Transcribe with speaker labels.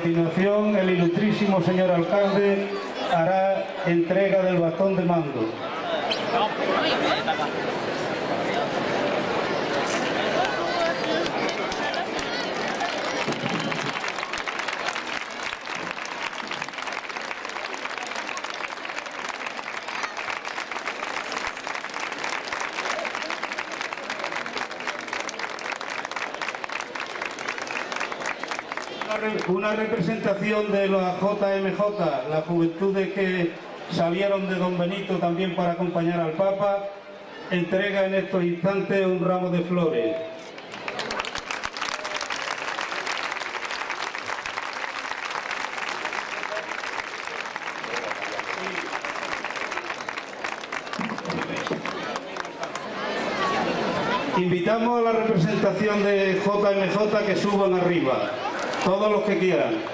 Speaker 1: continuación, el ilustrísimo señor alcalde hará entrega del bastón de mando. Una representación de la JMJ, las juventudes que salieron de Don Benito también para acompañar al Papa, entrega en estos instantes un ramo de flores. Invitamos a la representación de JMJ que suban arriba, todos los que quieran.